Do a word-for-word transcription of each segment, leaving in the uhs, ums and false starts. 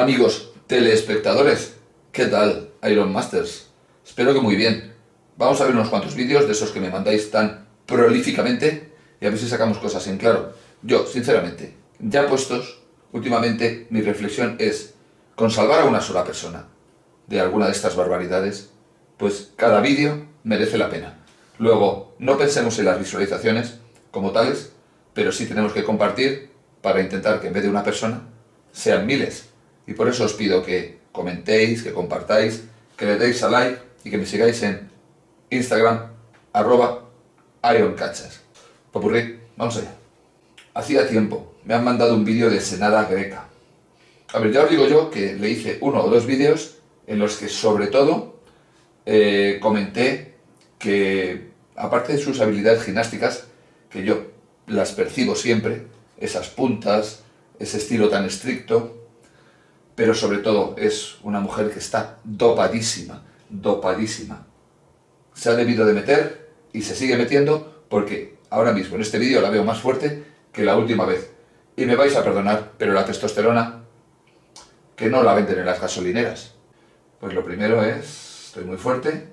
Amigos telespectadores, ¿qué tal, Iron Masters? Espero que muy bien. Vamos a ver unos cuantos vídeos de esos que me mandáis tan prolíficamente y a ver si sacamos cosas en claro. Yo, sinceramente, ya puestos, últimamente mi reflexión es, con salvar a una sola persona de alguna de estas barbaridades, pues cada vídeo merece la pena. Luego, no pensemos en las visualizaciones como tales, pero sí tenemos que compartir para intentar que en vez de una persona sean miles. Y por eso os pido que comentéis, que compartáis, que le deis a like y que me sigáis en Instagram, arroba ironcachas. Popurrí, vamos allá. Hacía tiempo, me han mandado un vídeo de Senada Greca. A ver, ya os digo yo que le hice uno o dos vídeos en los que sobre todo eh, comenté que, aparte de sus habilidades gimnásticas, que yo las percibo siempre, esas puntas, ese estilo tan estricto, pero sobre todo es una mujer que está dopadísima, dopadísima. Se ha debido de meter y se sigue metiendo porque ahora mismo en este vídeo la veo más fuerte que la última vez. Y me vais a perdonar, pero la testosterona, que no la venden en las gasolineras. Pues lo primero es, estoy muy fuerte.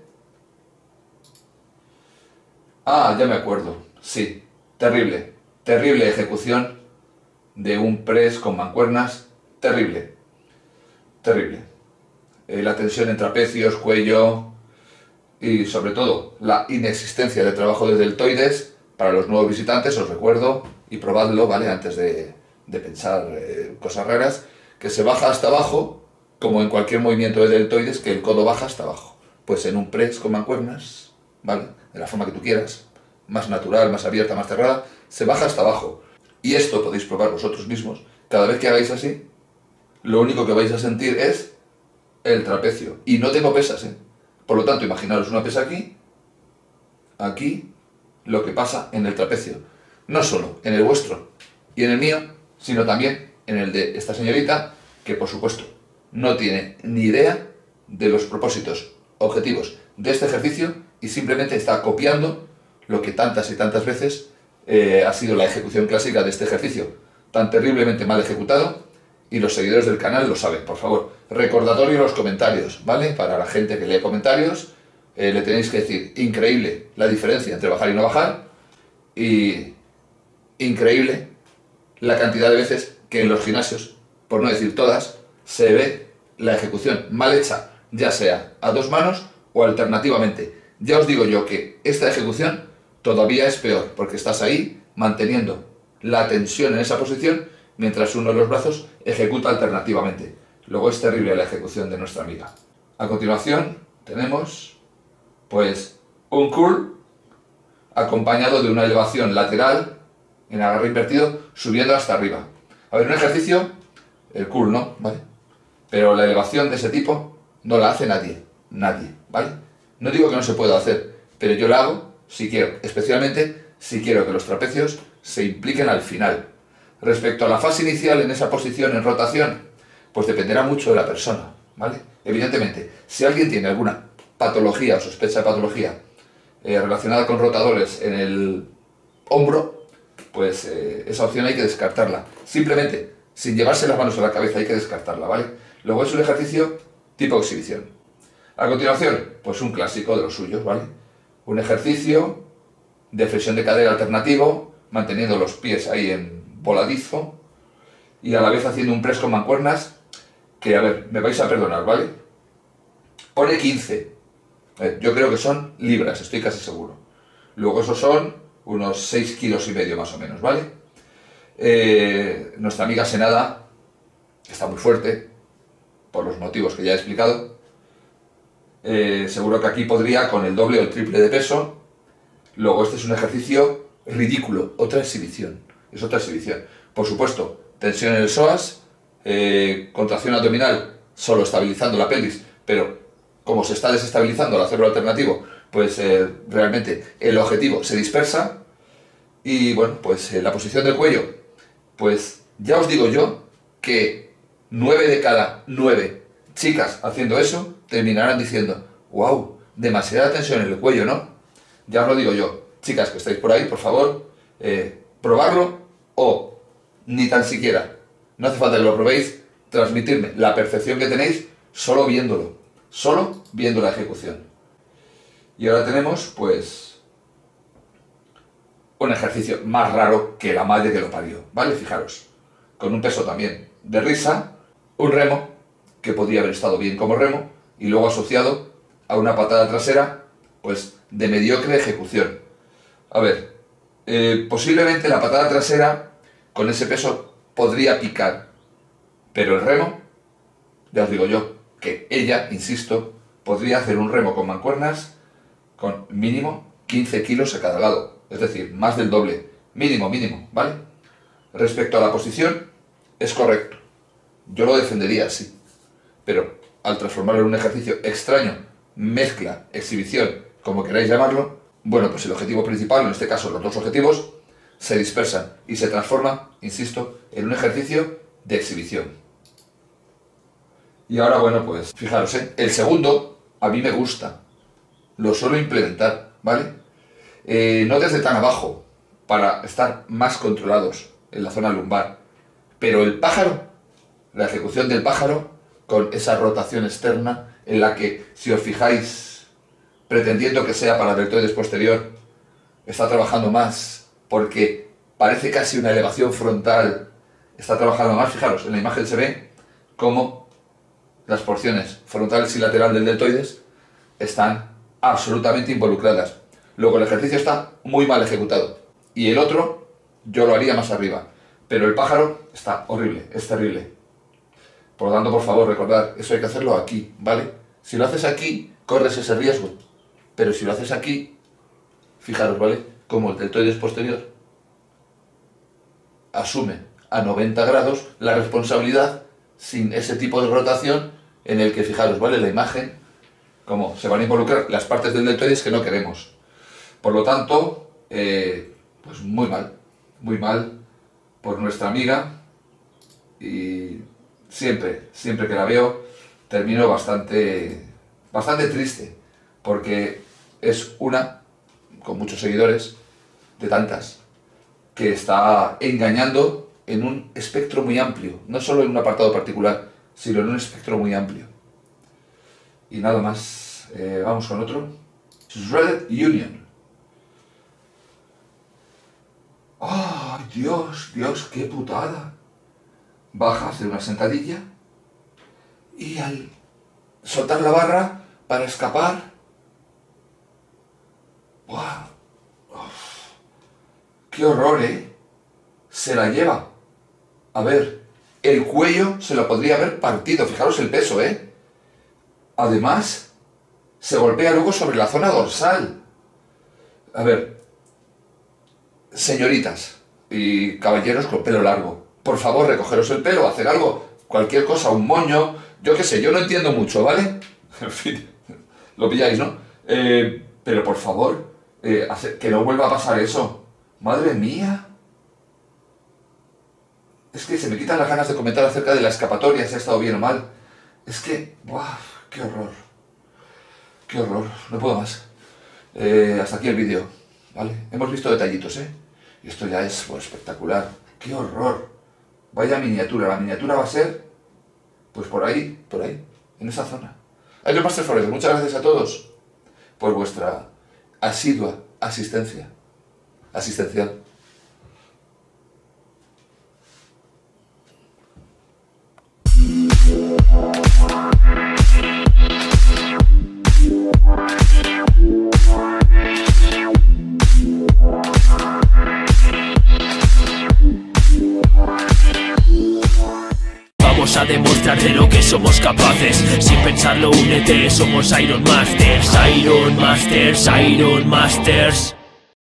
Ah, ya me acuerdo, sí, terrible, terrible ejecución de un press con mancuernas, terrible. Terrible. Eh, la tensión en trapecios, cuello y sobre todo la inexistencia de trabajo de deltoides. Para los nuevos visitantes os recuerdo y probadlo, ¿vale? Antes de, de pensar eh, cosas raras, que se baja hasta abajo, como en cualquier movimiento de deltoides, que el codo baja hasta abajo. Pues en un press con mancuernas, ¿vale? De la forma que tú quieras, más natural, más abierta, más cerrada, se baja hasta abajo. Y esto podéis probar vosotros mismos. Cada vez que hagáis así, lo único que vais a sentir es el trapecio. Y no tengo pesas, ¿eh? Por lo tanto, imaginaros una pesa aquí, aquí, lo que pasa en el trapecio. No solo en el vuestro y en el mío, sino también en el de esta señorita, que por supuesto no tiene ni idea de los propósitos, objetivos de este ejercicio y simplemente está copiando lo que tantas y tantas veces eh, ha sido la ejecución clásica de este ejercicio, tan terriblemente mal ejecutado. Y los seguidores del canal lo saben, por favor. Recordatorio en los comentarios, ¿vale? Para la gente que lee comentarios, eh, le tenéis que decir, increíble la diferencia entre bajar y no bajar, y increíble la cantidad de veces que en los gimnasios, por no decir todas, se ve la ejecución mal hecha, ya sea a dos manos o alternativamente. Ya os digo yo que esta ejecución todavía es peor, porque estás ahí manteniendo la tensión en esa posición, mientras uno de los brazos ejecuta alternativamente. Luego es terrible la ejecución de nuestra amiga. A continuación tenemos pues un curl acompañado de una elevación lateral en agarre invertido subiendo hasta arriba. A ver, un ejercicio, el curl no, ¿vale? Pero la elevación de ese tipo no la hace nadie, nadie, ¿vale? No digo que no se pueda hacer, pero yo la hago si quiero, especialmente si quiero que los trapecios se impliquen al final. Respecto a la fase inicial en esa posición en rotación, pues dependerá mucho de la persona, ¿vale? Evidentemente, si alguien tiene alguna patología o sospecha de patología eh, relacionada con rotadores en el hombro, pues eh, esa opción hay que descartarla. Simplemente, sin llevarse las manos a la cabeza, hay que descartarla, ¿vale? Luego es un ejercicio tipo exhibición. A continuación, pues un clásico de los suyos, ¿vale? Un ejercicio de flexión de cadera alternativo, manteniendo los pies ahí en voladizo y a la vez haciendo un press con mancuernas que, a ver, me vais a perdonar, ¿vale? Pone quince. Eh, yo creo que son libras, estoy casi seguro. Luego esos son unos seis kilos y medio más o menos, ¿vale? Eh, nuestra amiga Senada está muy fuerte, por los motivos que ya he explicado. Eh, seguro que aquí podría con el doble o el triple de peso. Luego este es un ejercicio ridículo, otra exhibición. Es otra exhibición. Por supuesto, tensión en el psoas, eh, contracción abdominal, solo estabilizando la pelvis, pero como se está desestabilizando al hacerlo alternativo, pues eh, realmente el objetivo se dispersa. Y bueno, pues eh, la posición del cuello, pues ya os digo yo que nueve de cada nueve chicas haciendo eso terminarán diciendo, wow, demasiada tensión en el cuello, ¿no? Ya os lo digo yo, chicas que estáis por ahí, por favor, eh, probarlo o ni tan siquiera, no hace falta que lo probéis, transmitirme la percepción que tenéis solo viéndolo, solo viendo la ejecución. Y ahora tenemos, pues, un ejercicio más raro que la madre que lo parió, ¿vale? Fijaros, con un peso también de risa, un remo, que podría haber estado bien como remo, y luego asociado a una patada trasera, pues, de mediocre ejecución. A ver, eh, posiblemente la patada trasera, con ese peso, podría picar, pero el remo, ya os digo yo, que ella, insisto, podría hacer un remo con mancuernas con mínimo quince kilos a cada lado, es decir, más del doble, mínimo, mínimo, ¿vale? Respecto a la posición, es correcto, yo lo defendería así, pero al transformarlo en un ejercicio extraño, mezcla, exhibición, como queráis llamarlo, bueno, pues el objetivo principal, en este caso los dos objetivos, se dispersan y se transforma, insisto, en un ejercicio de exhibición. Y ahora, bueno, pues fijaros, ¿eh? El segundo a mí me gusta, lo suelo implementar, ¿vale? Eh, no desde tan abajo, para estar más controlados en la zona lumbar, pero el pájaro, la ejecución del pájaro, con esa rotación externa en la que, si os fijáis, pretendiendo que sea para deltoides posterior, está trabajando más, porque parece casi una elevación frontal, está trabajando más. Fijaros, en la imagen se ve cómo las porciones frontales y lateral del deltoides están absolutamente involucradas. Luego el ejercicio está muy mal ejecutado. Y el otro, yo lo haría más arriba. Pero el pájaro está horrible, es terrible. Por lo tanto, por favor, recordad, eso hay que hacerlo aquí, ¿vale? Si lo haces aquí, corres ese riesgo. Pero si lo haces aquí, fijaros, ¿vale? Como el deltoides posterior asume a noventa grados la responsabilidad sin ese tipo de rotación en el que, fijaros, ¿vale? La imagen, como se van a involucrar las partes del deltoides que no queremos. Por lo tanto, eh, pues muy mal, muy mal por nuestra amiga, y siempre, siempre que la veo, termino bastante, bastante triste, porque es una, con muchos seguidores, de tantas, que está engañando en un espectro muy amplio, no solo en un apartado particular, sino en un espectro muy amplio. Y nada más, eh, vamos con otro. Shredded Union. ¡Ay, Dios, Dios, qué putada! Baja, hace una sentadilla y al soltar la barra para escapar, ¡buah! Uf, ¡qué horror, eh! Se la lleva. A ver, el cuello se lo podría haber partido, fijaros el peso, eh. Además, se golpea luego sobre la zona dorsal. A ver, señoritas y caballeros con pelo largo, por favor, recogeros el pelo, hacer algo, cualquier cosa, un moño, yo qué sé, yo no entiendo mucho, ¿vale? En fin, lo pilláis, ¿no? Eh, pero por favor, eh, hacer, que no vuelva a pasar eso. ¡Madre mía! Es que se me quitan las ganas de comentar acerca de la escapatoria, si ha estado bien o mal. Es que, ¡buah! ¡Qué horror! ¡Qué horror! No puedo más. Eh, hasta aquí el vídeo, ¿vale? Hemos visto detallitos, ¿eh? Y esto ya es, pues, espectacular. ¡Qué horror! Vaya miniatura. La miniatura va a ser, pues por ahí, por ahí, en esa zona. Iron Master Forever, muchas gracias a todos por vuestra asidua asistencia. Asistencial. Vamos a demostrar de lo que somos capaces. Sin pensarlo, únete, somos Iron Masters. Iron Masters, Iron Masters.